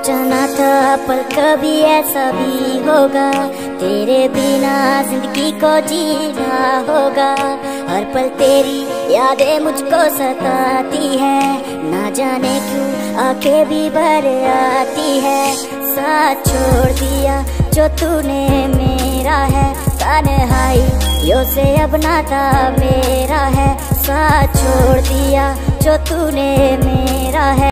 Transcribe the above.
सोचा ना था पर कभी ऐसा भी होगा, तेरे बिना जिंदगी को जीना होगा। हर पल तेरी यादें मुझको सताती है, ना जाने क्यों आंखें भी भर आती है। साथ छोड़ दिया जो तूने मेरा है, तन्हाइयों से अब नाता मेरा है। साथ छोड़ दिया जो तूने मेरा है।